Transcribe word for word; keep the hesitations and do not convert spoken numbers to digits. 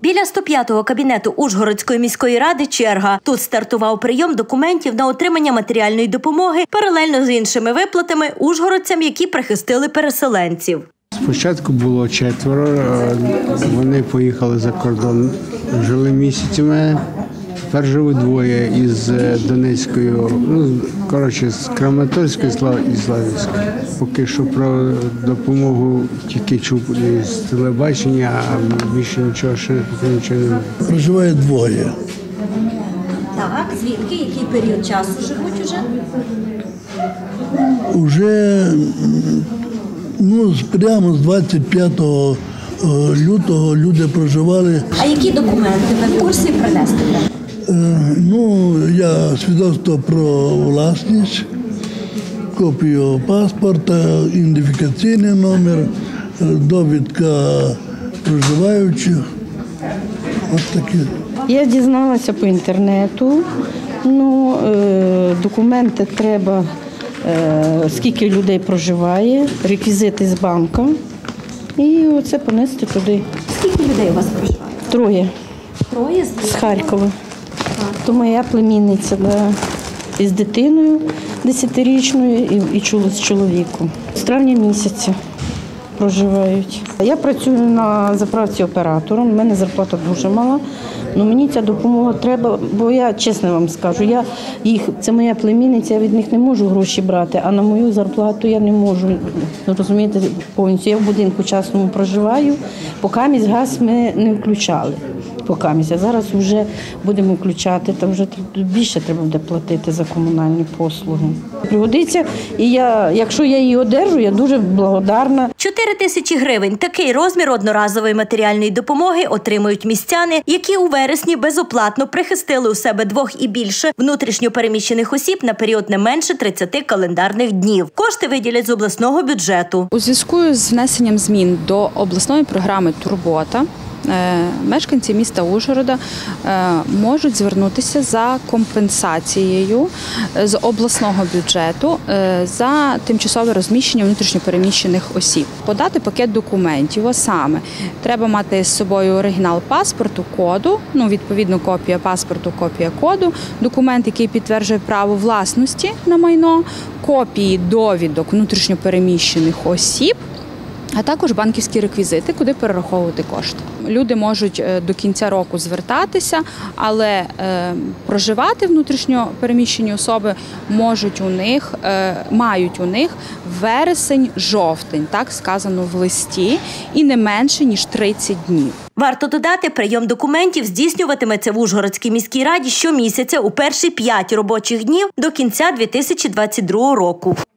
Біля сто п'ятого кабінету Ужгородської міської ради черга. Тут стартував прийом документів на отримання матеріальної допомоги паралельно з іншими виплатами ужгородцям, які прихистили переселенців. Спочатку було четверо, вони поїхали за кордон, жили місяцями. Тепер живуть двоє із Донецької, ну, коротше, з Краматорської і Славянської. Поки що про допомогу тільки чув з телебачення, а більше нічого, ще поки нічого не було. Проживає двоє. Так, звідки? Який період часу живуть уже? Уже, ну, прямо з двадцять п'ятого лютого люди проживали. А які документи ви в курсі принести? Ну, я свідоцтво про власність, копію паспорта, ідентифікаційний номер, довідка проживаючих. Ось такі. Я дізналася по інтернету. Ну, документи треба, скільки людей проживає, реквізити з банку. І оце понести туди. Скільки людей у вас проживає? Троє. Троє? З Харкова. То моя племінниця, да, із дитиною десятирічною і, і з чоловіком. З травня місяця проживають. Я працюю на заправці оператором, у мене зарплата дуже мала. Ну, мені ця допомога треба, бо я чесно вам скажу, я їх, це моя племінниця, я від них не можу гроші брати, а на мою зарплату я не можу, розумієте, повністю. Я в будинку частному проживаю, поки місь газ ми не включали. Поки місь, а зараз вже будемо включати, там вже більше треба буде платити за комунальні послуги. Пригодиться, і я, якщо я її одержу, я дуже благодарна. Чотири тисячі гривень – такий розмір одноразової матеріальної допомоги отримують містяни, які у вересні безоплатно прихистили у себе двох і більше внутрішньо переміщених осіб на період не менше тридцяти календарних днів. Кошти виділять з обласного бюджету. У зв'язку з внесенням змін до обласної програми «Турбота» мешканці міста Ужгорода можуть звернутися за компенсацією з обласного бюджету за тимчасове розміщення внутрішньопереміщених осіб. Подати пакет документів, а саме треба мати з собою оригінал паспорту, коду, ну, відповідно копія паспорту, копія коду, документ, який підтверджує право власності на майно, копії довідок внутрішньопереміщених осіб, а також банківські реквізити, куди перераховувати кошти. Люди можуть до кінця року звертатися, але е, проживати внутрішньо переміщені особи можуть у них, е, мають у них вересень-жовтень, так сказано в листі, і не менше, ніж тридцять днів. Варто додати, прийом документів здійснюватиметься в Ужгородській міській раді щомісяця у перші п'ять робочих днів до кінця дві тисячі двадцять другого року.